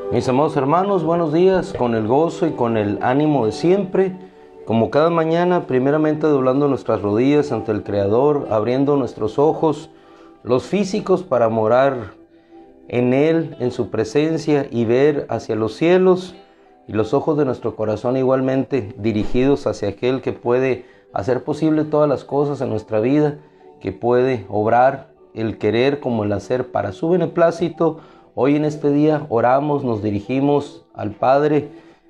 Mis amados hermanos, buenos días, con el gozo y con el ánimo de siempre, como cada mañana, primeramente doblando nuestras rodillas ante el Creador, abriendo nuestros ojos, los físicos, para morar en Él, en su presencia, y ver hacia los cielos, y los ojos de nuestro corazón igualmente dirigidos hacia aquel que puede hacer posible todas las cosas en nuestra vida, que puede obrar el querer como el hacer para su beneplácito. Hoy en este día oramos, nos dirigimos al Padre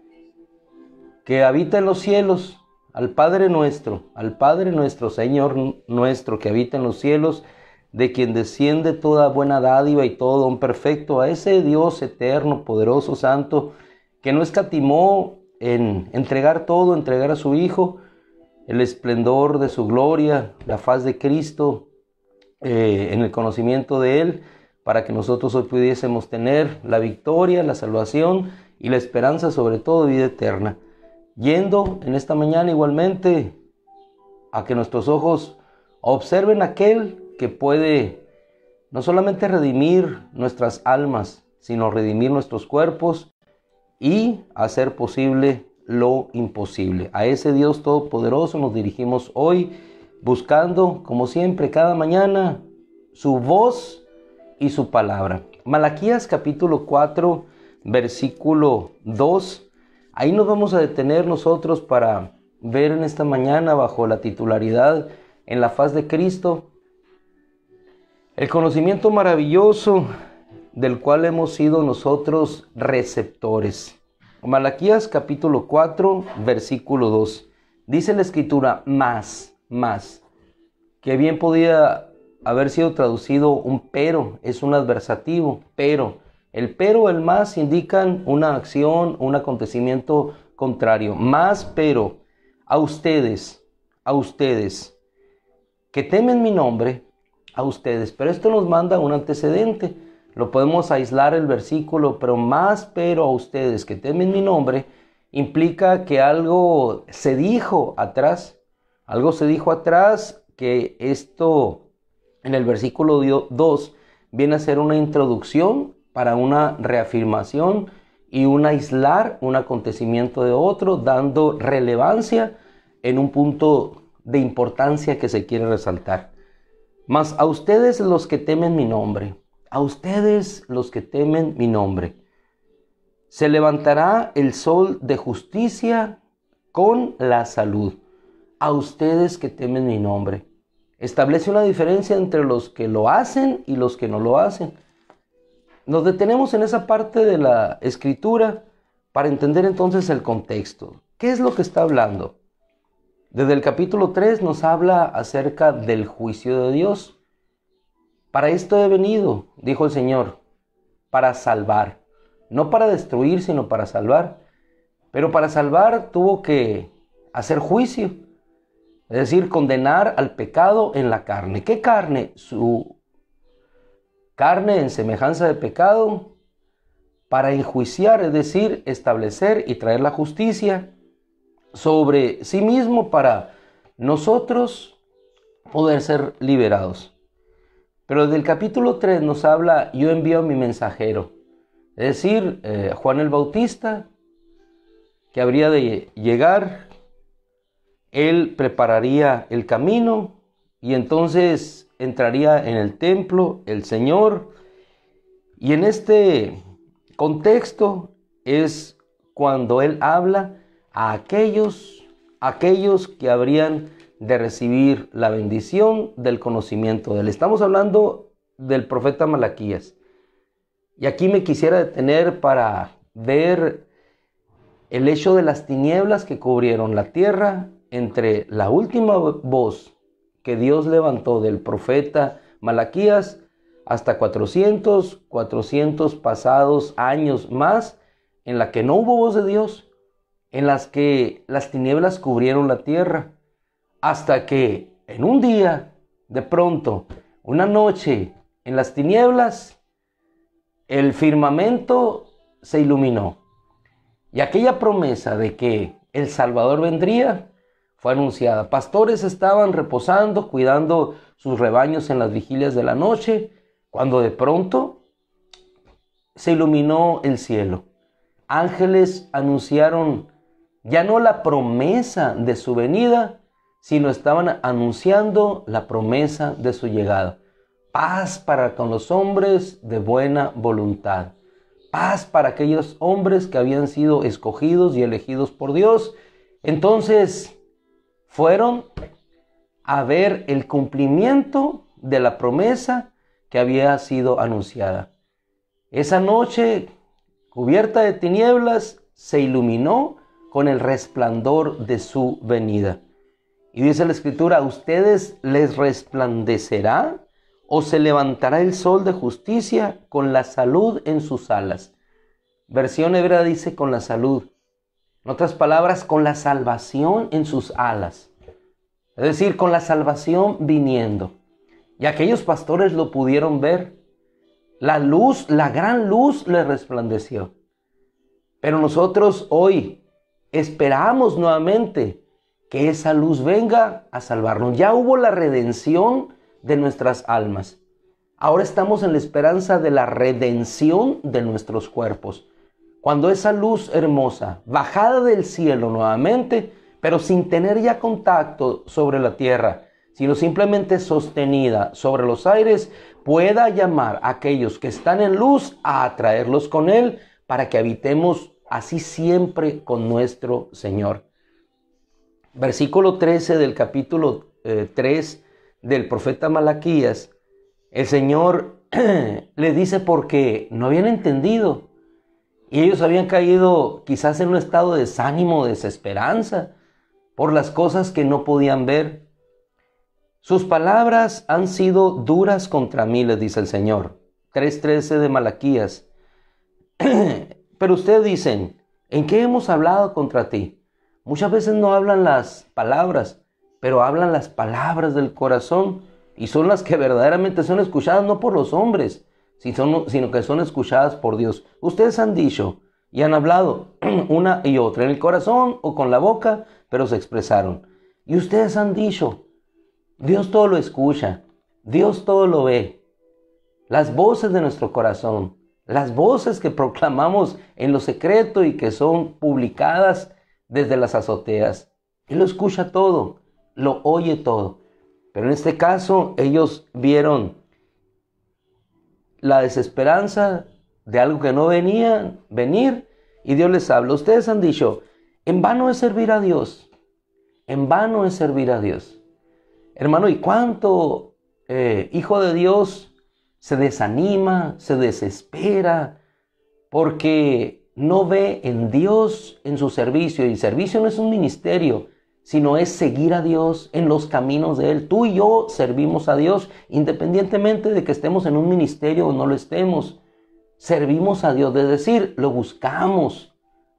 que habita en los cielos, al Padre nuestro, Señor nuestro que habita en los cielos, de quien desciende toda buena dádiva y todo don perfecto, a ese Dios eterno, poderoso, santo, que no escatimó en entregar todo, entregar a su Hijo, el esplendor de su gloria, la faz de Cristo, en el conocimiento de Él, para que nosotros hoy pudiésemos tener la victoria, la salvación y la esperanza, sobre todo, de vida eterna. Yendo en esta mañana igualmente a que nuestros ojos observen aquel que puede no solamente redimir nuestras almas, sino redimir nuestros cuerpos y hacer posible lo imposible. A ese Dios todopoderoso nos dirigimos hoy, buscando, como siempre, cada mañana, su voz y su palabra. Malaquías capítulo 4, versículo 2. Ahí nos vamos a detener nosotros para ver en esta mañana, bajo la titularidad En la faz de Cristo, el conocimiento maravilloso del cual hemos sido nosotros receptores. Malaquías capítulo 4, versículo 2. Dice la Escritura, más, que bien podía haber sido traducido un pero, es un adversativo, pero. El pero, el más indican una acción, un acontecimiento contrario. Más, pero, a ustedes, que temen mi nombre, a ustedes. Pero esto nos manda un antecedente. Lo podemos aislar el versículo, pero más, pero, a ustedes, que temen mi nombre, implica que algo se dijo atrás. Algo se dijo atrás, que esto en el versículo 2 viene a ser una introducción para una reafirmación y un aislar un acontecimiento de otro, dando relevancia en un punto de importancia que se quiere resaltar. Mas a ustedes los que temen mi nombre, a ustedes los que temen mi nombre, se levantará el sol de justicia con la salud. A ustedes que temen mi nombre. Establece una diferencia entre los que lo hacen y los que no lo hacen. Nos detenemos en esa parte de la Escritura para entender entonces el contexto. ¿Qué es lo que está hablando? Desde el capítulo 3 nos habla acerca del juicio de Dios. Para esto he venido, dijo el Señor, para salvar. No para destruir, sino para salvar. Pero para salvar tuvo que hacer juicio. Es decir, condenar al pecado en la carne. ¿Qué carne? Su carne en semejanza de pecado, para enjuiciar, es decir, establecer y traer la justicia sobre sí mismo para nosotros poder ser liberados. Pero desde el capítulo 3 nos habla, yo envío a mi mensajero. Es decir, Juan el Bautista, que habría de llegar. Él prepararía el camino y entonces entraría en el templo el Señor. Y en este contexto es cuando Él habla a aquellos que habrían de recibir la bendición del conocimiento de Él. Estamos hablando del profeta Malaquías. Y aquí me quisiera detener para ver el hecho de las tinieblas que cubrieron la tierra entre la última voz que Dios levantó del profeta Malaquías hasta 400 pasados años más, en la que no hubo voz de Dios, en las que las tinieblas cubrieron la tierra, hasta que en un día, de pronto, una noche, en las tinieblas, el firmamento se iluminó. Y aquella promesa de que el Salvador vendría fue anunciada. Pastores estaban reposando, cuidando sus rebaños en las vigilias de la noche, cuando de pronto se iluminó el cielo. Ángeles anunciaron ya no la promesa de su venida, sino estaban anunciando la promesa de su llegada. Paz para con los hombres de buena voluntad. Paz para aquellos hombres que habían sido escogidos y elegidos por Dios. Entonces fueron a ver el cumplimiento de la promesa que había sido anunciada. Esa noche, cubierta de tinieblas, se iluminó con el resplandor de su venida. Y dice la Escritura: ¿a ustedes les resplandecerá o se levantará el sol de justicia con la salud en sus alas? Versión hebrea dice con la salud. En otras palabras, con la salvación en sus alas. Es decir, con la salvación viniendo. Y aquellos pastores lo pudieron ver. La luz, la gran luz les resplandeció. Pero nosotros hoy esperamos nuevamente que esa luz venga a salvarnos. Ya hubo la redención de nuestras almas. Ahora estamos en la esperanza de la redención de nuestros cuerpos. Cuando esa luz hermosa, bajada del cielo nuevamente, pero sin tener ya contacto sobre la tierra, sino simplemente sostenida sobre los aires, pueda llamar a aquellos que están en luz a atraerlos con Él para que habitemos así siempre con nuestro Señor. Versículo 13 del capítulo 3 del profeta Malaquías, el Señor le dice porque no habían entendido y ellos habían caído quizás en un estado de desánimo, desesperanza por las cosas que no podían ver. Sus palabras han sido duras contra mí, les dice el Señor. 3:13 de Malaquías. Pero ustedes dicen, ¿en qué hemos hablado contra ti? Muchas veces no hablan las palabras, pero hablan las palabras del corazón y son las que verdaderamente son escuchadas no por los hombres, sino que son escuchadas por Dios. Ustedes han dicho y han hablado una y otra, en el corazón o con la boca, pero se expresaron. Y ustedes han dicho, Dios todo lo escucha, Dios todo lo ve. Las voces de nuestro corazón, las voces que proclamamos en lo secreto y que son publicadas desde las azoteas. Él lo escucha todo, lo oye todo. Pero en este caso ellos vieron la desesperanza de algo que no venía venir y Dios les habla. Ustedes han dicho, en vano es servir a Dios, en vano es servir a Dios. Hermano, ¿y cuánto hijo de Dios se desanima, se desespera porque no ve en Dios en su servicio? Y el servicio no es un ministerio, sino es seguir a Dios en los caminos de Él. Tú y yo servimos a Dios independientemente de que estemos en un ministerio o no lo estemos. Servimos a Dios, es decir, lo buscamos.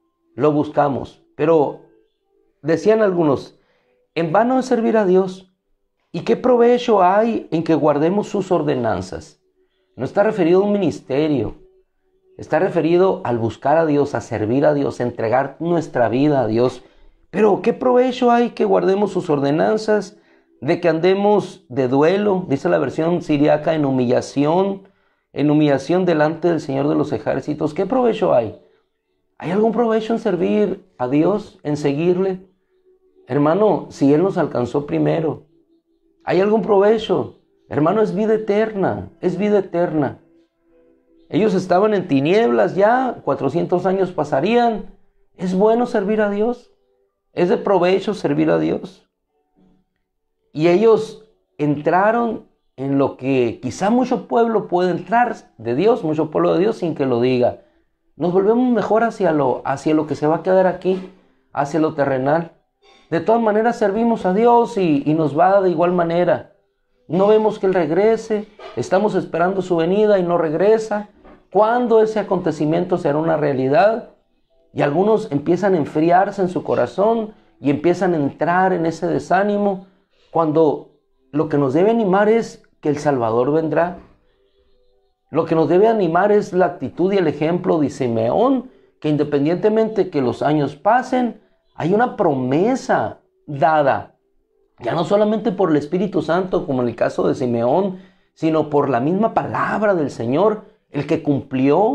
Pero decían algunos, en vano es servir a Dios. ¿Y qué provecho hay en que guardemos sus ordenanzas? No está referido a un ministerio. Está referido al buscar a Dios, a servir a Dios, a entregar nuestra vida a Dios. Pero ¿qué provecho hay que guardemos sus ordenanzas? De que andemos de duelo, dice la versión siriaca, en humillación delante del Señor de los ejércitos. ¿Qué provecho hay? ¿Hay algún provecho en servir a Dios, en seguirle? Hermano, si Él nos alcanzó primero, ¿hay algún provecho? Hermano, es vida eterna, es vida eterna. Ellos estaban en tinieblas ya, 400 años pasarían. ¿Es bueno servir a Dios? ¿Es de provecho servir a Dios? Y ellos entraron en lo que quizá mucho pueblo puede entrar de Dios, mucho pueblo de Dios sin que lo diga. Nos volvemos mejor hacia lo que se va a quedar aquí, hacia lo terrenal. De todas maneras servimos a Dios y nos va de igual manera. No vemos que Él regrese, estamos esperando su venida y no regresa. ¿Cuándo ese acontecimiento será una realidad? Y algunos empiezan a enfriarse en su corazón y empiezan a entrar en ese desánimo, cuando lo que nos debe animar es que el Salvador vendrá. Lo que nos debe animar es la actitud y el ejemplo de Simeón, que independientemente que los años pasen, hay una promesa dada, ya no solamente por el Espíritu Santo, como en el caso de Simeón, sino por la misma palabra del Señor, el que cumplió,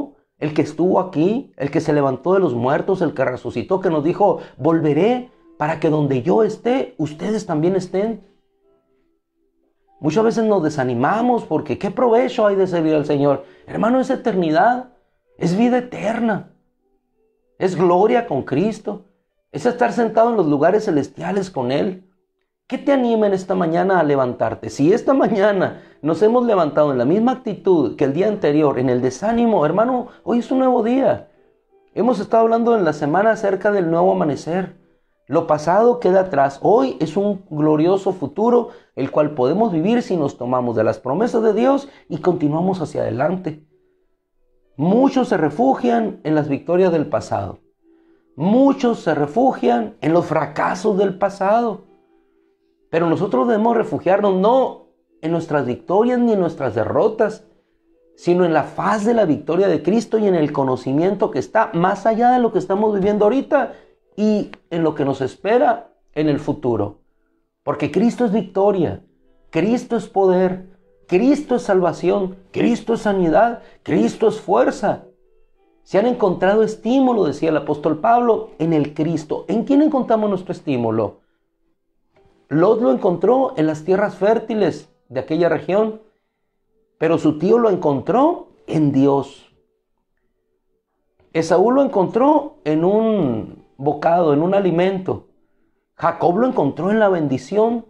el que estuvo aquí, el que se levantó de los muertos, el que resucitó, que nos dijo, volveré para que donde yo esté, ustedes también estén. Muchas veces nos desanimamos porque ¿qué provecho hay de servir al Señor? Hermano, es eternidad, es vida eterna, es gloria con Cristo, es estar sentado en los lugares celestiales con Él. ¿Qué te anima en esta mañana a levantarte? Si esta mañana nos hemos levantado en la misma actitud que el día anterior, en el desánimo, hermano, hoy es un nuevo día. Hemos estado hablando en la semana acerca del nuevo amanecer. Lo pasado queda atrás. Hoy es un glorioso futuro, el cual podemos vivir si nos tomamos de las promesas de Dios y continuamos hacia adelante. Muchos se refugian en las victorias del pasado. Muchos se refugian en los fracasos del pasado. Pero nosotros debemos refugiarnos no en nuestras victorias ni en nuestras derrotas, sino en la faz de la victoria de Cristo y en el conocimiento que está más allá de lo que estamos viviendo ahorita y en lo que nos espera en el futuro. Porque Cristo es victoria, Cristo es poder, Cristo es salvación, Cristo es sanidad, Cristo es fuerza. Se han encontrado estímulo, decía el apóstol Pablo, en el Cristo. ¿En quién encontramos nuestro estímulo? Lot lo encontró en las tierras fértiles de aquella región, pero su tío lo encontró en Dios. Esaú lo encontró en un bocado, en un alimento. Jacob lo encontró en la bendición.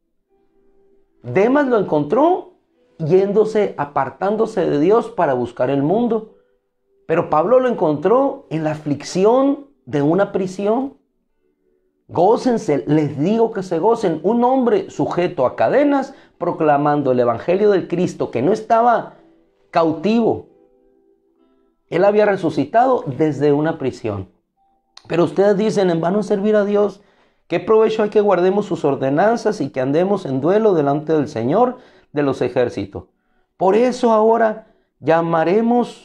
Demas lo encontró yéndose, apartándose de Dios para buscar el mundo. Pero Pablo lo encontró en la aflicción de una prisión. Gócense, les digo que se gocen. Un hombre sujeto a cadenas, proclamando el evangelio del Cristo, que no estaba cautivo. Él había resucitado desde una prisión. Pero ustedes dicen, en vano servir a Dios. ¿Qué provecho hay que guardemos sus ordenanzas y que andemos en duelo delante del Señor de los ejércitos? Por eso ahora llamamos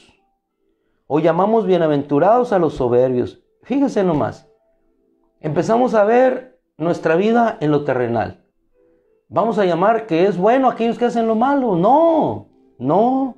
bienaventurados a los soberbios. Fíjense nomás. Empezamos a ver nuestra vida en lo terrenal. Vamos a llamar que es bueno aquellos que hacen lo malo. No.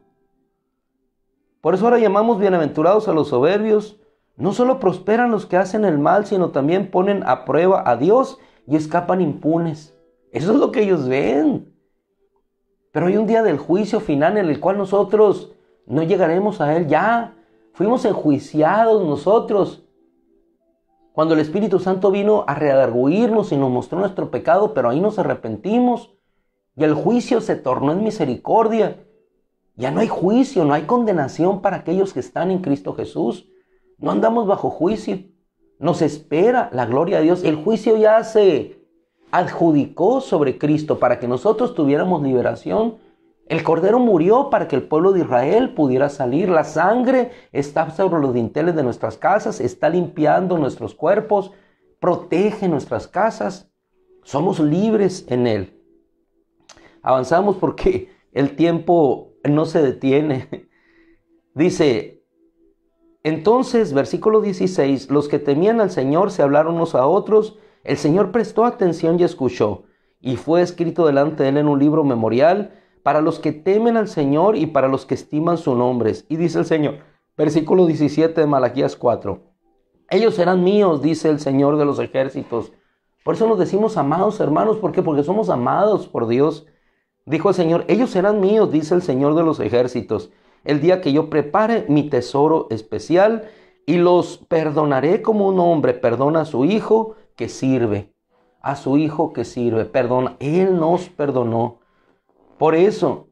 Por eso ahora llamamos bienaventurados a los soberbios. No solo prosperan los que hacen el mal, sino también ponen a prueba a Dios y escapan impunes. Eso es lo que ellos ven. Pero hay un día del juicio final en el cual nosotros no llegaremos a Él ya. Fuimos enjuiciados nosotros. Cuando el Espíritu Santo vino a redarguirnos y nos mostró nuestro pecado, pero ahí nos arrepentimos. Y el juicio se tornó en misericordia. Ya no hay juicio, no hay condenación para aquellos que están en Cristo Jesús. No andamos bajo juicio. Nos espera la gloria de Dios. El juicio ya se adjudicó sobre Cristo para que nosotros tuviéramos liberación. El Cordero murió para que el pueblo de Israel pudiera salir. La sangre está sobre los dinteles de nuestras casas, está limpiando nuestros cuerpos, protege nuestras casas. Somos libres en Él. Avanzamos porque el tiempo no se detiene. Dice, entonces, versículo 16, los que temían al Señor se hablaron unos a otros. El Señor prestó atención y escuchó, y fue escrito delante de Él en un libro memorial, para los que temen al Señor y para los que estiman su nombre. Y dice el Señor, versículo 17 de Malaquías 4. Ellos serán míos, dice el Señor de los ejércitos. Por eso nos decimos amados, hermanos. ¿Por qué? Porque somos amados por Dios. Dijo el Señor, ellos serán míos, dice el Señor de los ejércitos, el día que yo prepare mi tesoro especial y los perdonaré como un hombre perdona a su hijo que sirve. A su hijo que sirve, perdona. Él nos perdonó. Por eso,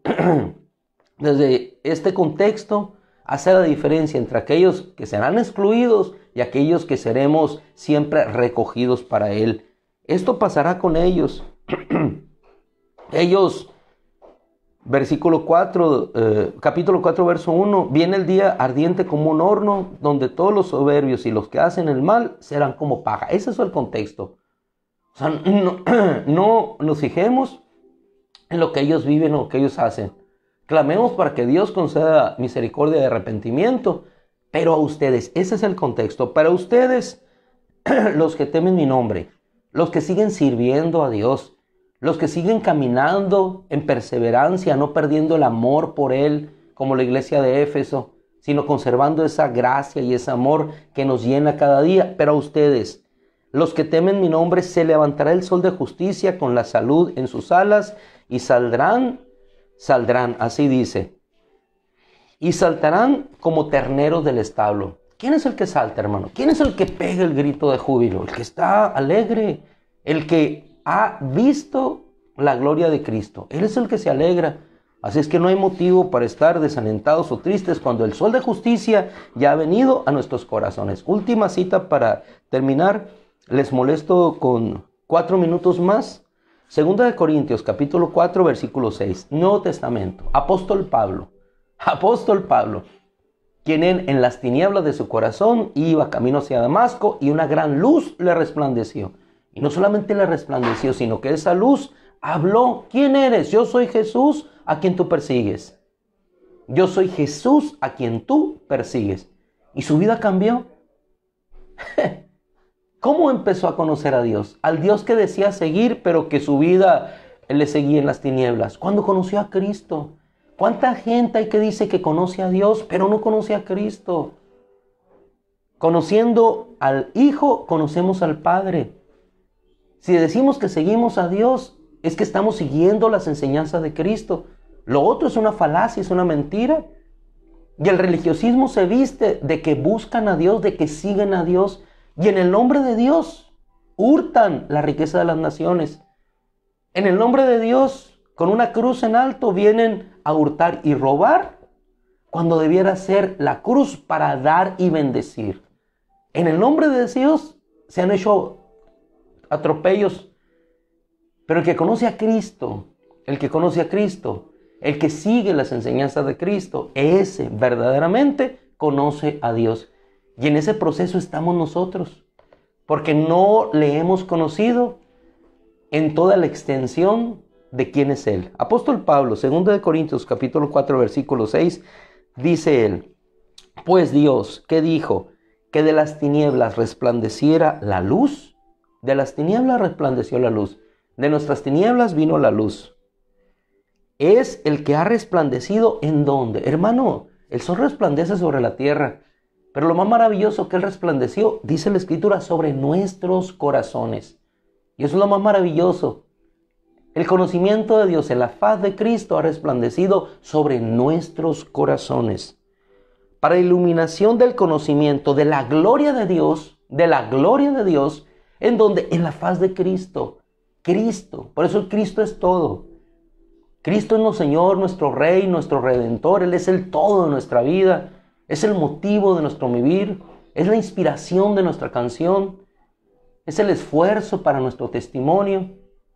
desde este contexto, hace la diferencia entre aquellos que serán excluidos y aquellos que seremos siempre recogidos para Él. Esto pasará con ellos. Ellos, versículo 4, capítulo 4, verso 1, viene el día ardiente como un horno, donde todos los soberbios y los que hacen el mal serán como paja. Ese es el contexto. O sea, no nos fijemos en lo que ellos viven o lo que ellos hacen. Clamemos para que Dios conceda misericordia de arrepentimiento, pero a ustedes, ese es el contexto, para ustedes, los que temen mi nombre, los que siguen sirviendo a Dios, los que siguen caminando en perseverancia, no perdiendo el amor por Él, como la iglesia de Éfeso, sino conservando esa gracia y ese amor que nos llena cada día. Pero a ustedes, los que temen mi nombre, se levantará el sol de justicia con la salud en sus alas y saldrán, así dice, y saltarán como terneros del establo. ¿Quién es el que salta, hermano? ¿Quién es el que pega el grito de júbilo? El que está alegre, el que ha visto la gloria de Cristo. Él es el que se alegra. Así es que no hay motivo para estar desalentados o tristes cuando el sol de justicia ya ha venido a nuestros corazones. Última cita para terminar. Les molesto con 4 minutos más. Segunda de Corintios, capítulo 4, versículo 6. Nuevo Testamento. Apóstol Pablo, quien en las tinieblas de su corazón iba camino hacia Damasco y una gran luz le resplandeció. Y no solamente le resplandeció, sino que esa luz habló. ¿Quién eres? Yo soy Jesús a quien tú persigues. Yo soy Jesús a quien tú persigues. Y su vida cambió. ¿Cómo empezó a conocer a Dios? Al Dios que decía seguir, pero que su vida le seguía en las tinieblas. Cuando conoció a Cristo. ¿Cuánta gente hay que dice que conoce a Dios, pero no conoce a Cristo? Conociendo al Hijo, conocemos al Padre. Si decimos que seguimos a Dios, es que estamos siguiendo las enseñanzas de Cristo. Lo otro es una falacia, es una mentira. Y el religiosismo se viste de que buscan a Dios, de que siguen a Dios. Y en el nombre de Dios hurtan la riqueza de las naciones. En el nombre de Dios, con una cruz en alto, vienen a hurtar y robar, cuando debiera ser la cruz para dar y bendecir. En el nombre de Dios se han hecho atropellos. Pero el que conoce a Cristo, el que sigue las enseñanzas de Cristo, ese verdaderamente conoce a Dios. Y en ese proceso estamos nosotros, porque no le hemos conocido en toda la extensión de quién es Él. Apóstol Pablo, 2 de Corintios, capítulo 4, versículo 6, dice él: pues Dios, ¿qué dijo? Que de las tinieblas resplandeciera la luz. De las tinieblas resplandeció la luz. De nuestras tinieblas vino la luz. Es el que ha resplandecido ¿en dónde? Hermano, el sol resplandece sobre la tierra. Pero lo más maravilloso que Él resplandeció, dice la Escritura, sobre nuestros corazones. Y eso es lo más maravilloso. El conocimiento de Dios en la faz de Cristo ha resplandecido sobre nuestros corazones. Para iluminación del conocimiento de la gloria de Dios, ¿en donde? En la faz de Cristo. Cristo. Por eso el Cristo es todo. Cristo es nuestro Señor, nuestro Rey, nuestro Redentor. Él es el todo de nuestra vida. Es el motivo de nuestro vivir, es la inspiración de nuestra canción, es el esfuerzo para nuestro testimonio.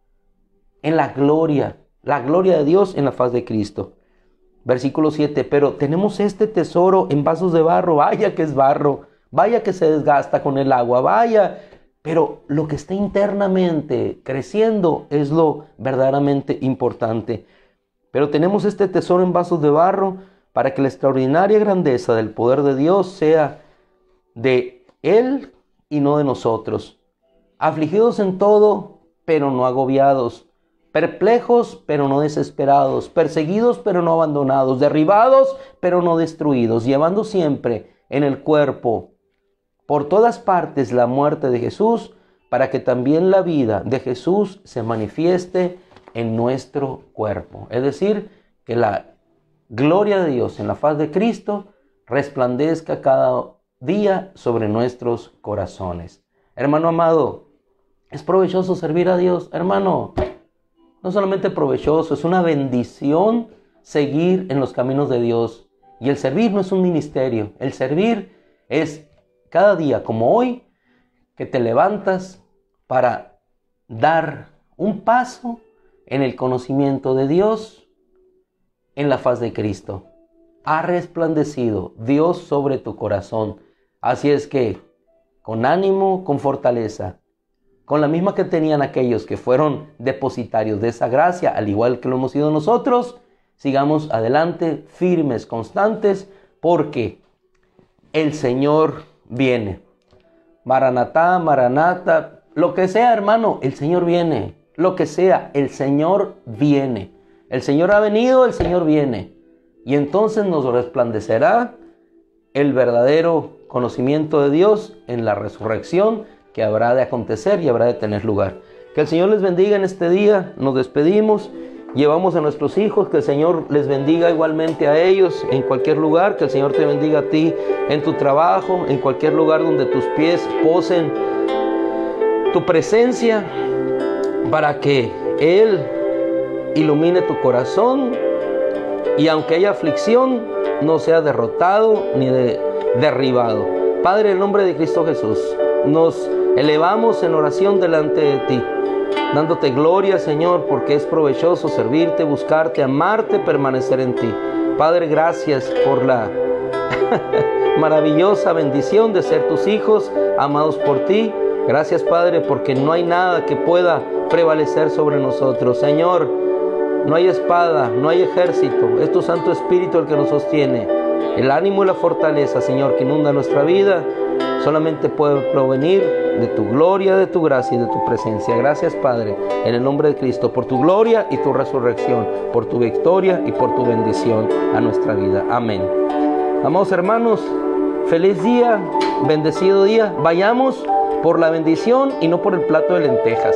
En la gloria de Dios en la faz de Cristo. Versículo 7, pero tenemos este tesoro en vasos de barro. Vaya que es barro, vaya que se desgasta con el agua, vaya. Pero lo que está internamente creciendo es lo verdaderamente importante. Pero tenemos este tesoro en vasos de barro, para que la extraordinaria grandeza del poder de Dios sea de Él y no de nosotros. Afligidos en todo, pero no agobiados. Perplejos, pero no desesperados. Perseguidos, pero no abandonados. Derribados, pero no destruidos. Llevando siempre en el cuerpo, por todas partes, la muerte de Jesús, para que también la vida de Jesús se manifieste en nuestro cuerpo. Es decir, que la gloria de Dios en la faz de Cristo resplandezca cada día sobre nuestros corazones. Hermano amado, ¿es provechoso servir a Dios? Hermano, no solamente provechoso, es una bendición seguir en los caminos de Dios. Y el servir no es un ministerio, el servir es cada día como hoy que te levantas para dar un paso en el conocimiento de Dios. En la faz de Cristo ha resplandecido Dios sobre tu corazón. Así es que, con ánimo, con fortaleza, con la misma que tenían aquellos que fueron depositarios de esa gracia, al igual que lo hemos sido nosotros, sigamos adelante, firmes, constantes, porque el Señor viene. Maranatá, Maranata, lo que sea, hermano, el Señor viene. Lo que sea, el Señor viene. El Señor ha venido, el Señor viene. Y entonces nos resplandecerá el verdadero conocimiento de Dios en la resurrección que habrá de acontecer y habrá de tener lugar. Que el Señor les bendiga en este día. Nos despedimos. Llevamos a nuestros hijos, que el Señor les bendiga igualmente a ellos en cualquier lugar, que el Señor te bendiga a ti en tu trabajo, en cualquier lugar donde tus pies posen tu presencia, para que Él ilumine tu corazón y aunque haya aflicción, no sea derrotado ni derribado. Padre, en el nombre de Cristo Jesús, nos elevamos en oración delante de ti, dándote gloria, Señor, porque es provechoso servirte, buscarte, amarte, permanecer en ti. Padre, gracias por la maravillosa bendición de ser tus hijos, amados por ti. Gracias, Padre, porque no hay nada que pueda prevalecer sobre nosotros. Señor, no hay espada, no hay ejército, es tu Santo Espíritu el que nos sostiene. El ánimo y la fortaleza, Señor, que inunda nuestra vida, solamente puede provenir de tu gloria, de tu gracia y de tu presencia. Gracias, Padre, en el nombre de Cristo, por tu gloria y tu resurrección, por tu victoria y por tu bendición a nuestra vida. Amén. Amados hermanos, feliz día, bendecido día. Vayamos por la bendición y no por el plato de lentejas.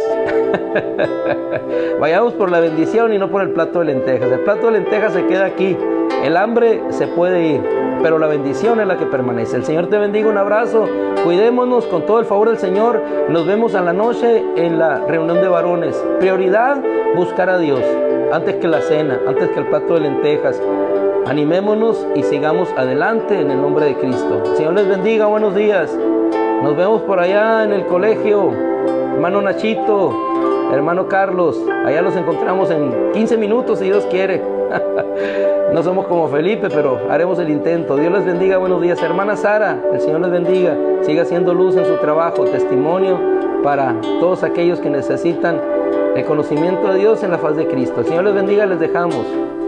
Vayamos por la bendición y no por el plato de lentejas. El plato de lentejas se queda aquí. El hambre se puede ir, pero la bendición es la que permanece. El Señor te bendiga, un abrazo. Cuidémonos con todo el favor del Señor. Nos vemos a la noche en la reunión de varones. Prioridad, buscar a Dios antes que la cena, antes que el plato de lentejas. Animémonos y sigamos adelante en el nombre de Cristo. El Señor les bendiga, buenos días. Nos vemos por allá en el colegio. Hermano Nachito, hermano Carlos, allá los encontramos en 15 minutos si Dios quiere. No somos como Felipe, pero haremos el intento. Dios les bendiga, buenos días. Hermana Sara, el Señor les bendiga. Siga haciendo luz en su trabajo, testimonio para todos aquellos que necesitan el conocimiento de Dios en la faz de Cristo. El Señor les bendiga, les dejamos.